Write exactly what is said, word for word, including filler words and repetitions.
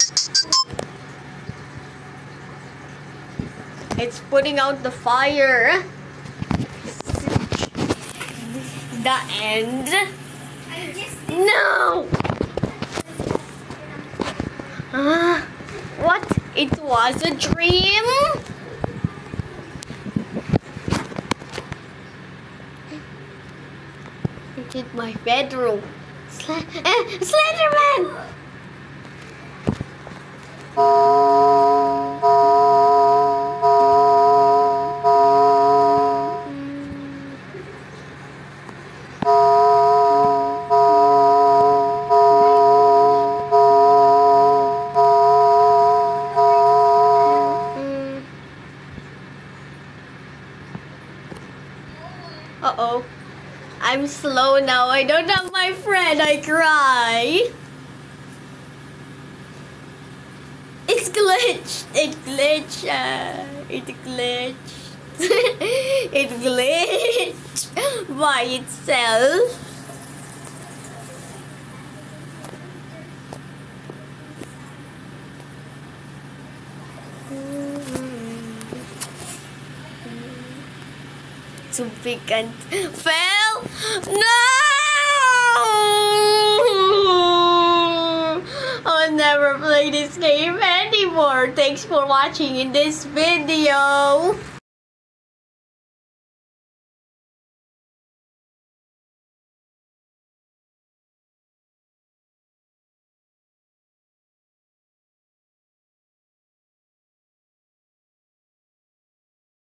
It's putting out the fire. The end. No! Uh, what? It was a dream? Look at my bedroom. Sl uh, Slenderman! Uh-oh. I'm slow now. I don't have my friend. I cry. It's glitched. It glitched. Uh, it glitched. It glitched by itself. Too big and fell. No! I'll never play this game anymore. Thanks for watching in this video.